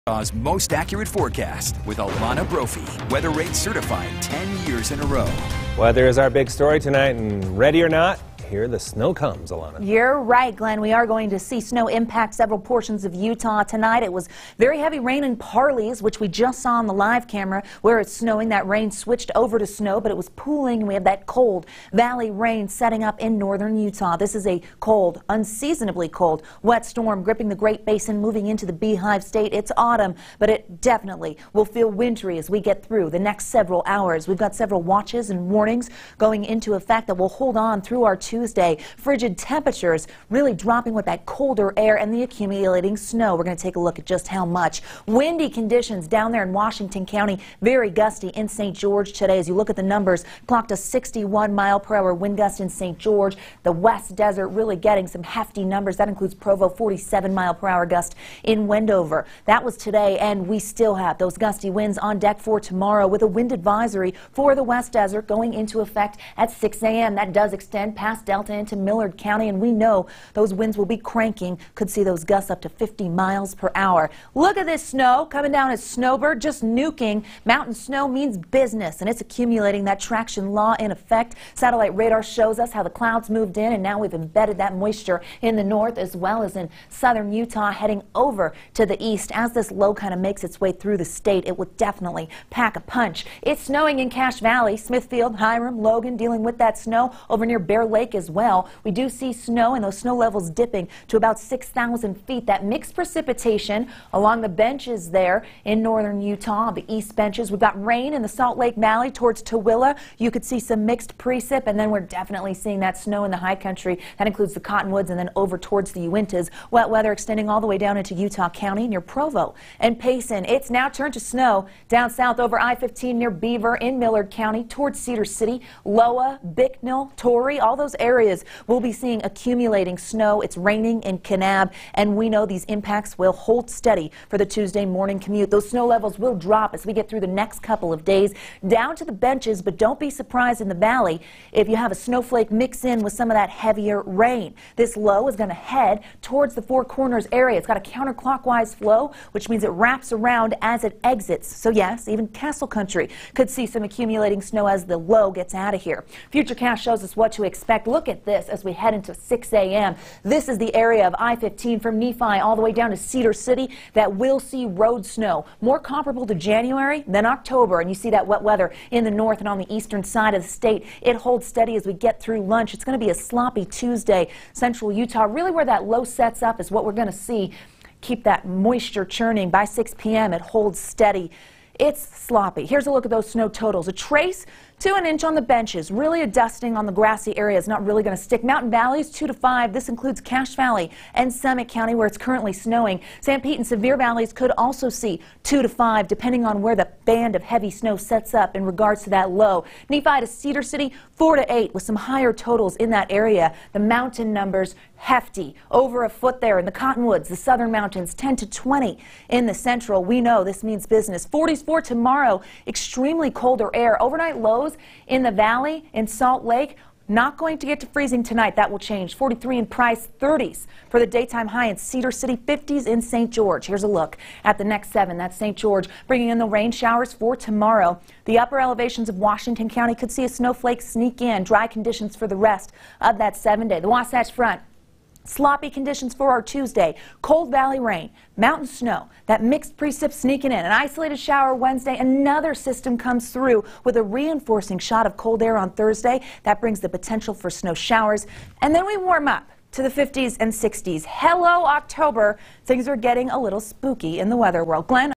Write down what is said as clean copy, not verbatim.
Utah's most accurate forecast with Alana Brophy, Weather Rate certified 10 years in a row. Weather is our big story tonight, and ready or not, here the snow comes, Alana. You're right, Glenn. We are going to see snow impact several portions of Utah tonight. It was very heavy rain in Parleys, which we just saw on the live camera where it's snowing. That rain switched over to snow, but it was pooling. We have that cold valley rain setting up in northern Utah. This is a cold, unseasonably cold, wet storm gripping the Great Basin, moving into the Beehive State. It's autumn, but it definitely will feel wintry as we get through the next several hours. We've got several watches and warnings going into effect that will hold on through our Tuesday. Frigid temperatures really dropping with that colder air and the accumulating snow. We're going to take a look at just how much. Windy conditions down there in Washington County, very gusty in St. George today. As you look at the numbers, clocked a 61-mile-per-hour wind gust in St. George. The West Desert really getting some hefty numbers. That includes Provo, 47-mile-per-hour gust in Wendover. That was today, and we still have those gusty winds on deck for tomorrow with a wind advisory for the West Desert going into effect at 6 a.m. That does extend past Delta into Millard County, and we know those winds will be cranking. Could see those gusts up to 50 miles per hour. Look at this snow coming down as snowbird, just nuking. Mountain snow means business, and it's accumulating. That traction law in effect. Satellite radar shows us how the clouds moved in, and now we've embedded that moisture in the north as well as in southern Utah, heading over to the east. As this low kind of makes its way through the state, it will definitely pack a punch. It's snowing in Cache Valley, Smithfield, Hiram, Logan, dealing with that snow over near Bear Lake as well. We do see snow, and those snow levels dipping to about 6,000 feet. That mixed precipitation along the benches there in northern Utah, the east benches. We've got rain in the Salt Lake Valley towards Tooele. You could see some mixed precip, and then we're definitely seeing that snow in the high country. That includes the Cottonwoods and then over towards the Uintas. Wet weather extending all the way down into Utah County near Provo and Payson. It's now turned to snow down south over I-15 near Beaver in Millard County towards Cedar City, Loa, Bicknell, Torrey. All those areas we'll be seeing accumulating snow. It's raining in Kanab, and we know these impacts will hold steady for the Tuesday morning commute. Those snow levels will drop as we get through the next couple of days down to the benches, but don't be surprised in the valley if you have a snowflake mix in with some of that heavier rain. This low is going to head towards the Four Corners area. It's got a counterclockwise flow, which means it wraps around as it exits. So yes, even Castle Country could see some accumulating snow as the low gets out of here. Futurecast shows us what to expect. Look at this as we head into 6 a.m. This is the area of I-15 from Nephi all the way down to Cedar City that will see road snow, more comparable to January than October. And you see that wet weather in the north and on the eastern side of the state. It holds steady as we get through lunch. It's going to be a sloppy Tuesday. Central Utah, really where that low sets up, is what we're going to see. Keep that moisture churning. By 6 p.m. it holds steady. It's sloppy. Here's a look at those snow totals. A trace to an inch on the benches. Really a dusting on the grassy area is not really going to stick. Mountain valleys 2 to 5. This includes Cache Valley and Summit County where it's currently snowing. St. Pete and Sevier valleys could also see 2 to 5 depending on where the band of heavy snow sets up in regards to that low. Nephi to Cedar City 4 to 8 with some higher totals in that area. The mountain numbers hefty, over a foot there in the Cottonwoods, the southern mountains 10 to 20 in the central. We know this means business. 40s for tomorrow. Extremely colder air. Overnight lows in the valley, in Salt Lake, not going to get to freezing tonight. That will change. 43 in Price, 30s for the daytime high in Cedar City, 50s in St. George. Here's a look at the next 7. That's St. George, bringing in the rain showers for tomorrow. The upper elevations of Washington County could see a snowflake sneak in. Dry conditions for the rest of that 7-day. The Wasatch Front. Sloppy conditions for our Tuesday. Cold valley rain, mountain snow, that mixed precip sneaking in. An isolated shower Wednesday. Another system comes through with a reinforcing shot of cold air on Thursday. That brings the potential for snow showers. And then we warm up to the 50s and 60s. Hello, October. Things are getting a little spooky in the weather world. Glenn?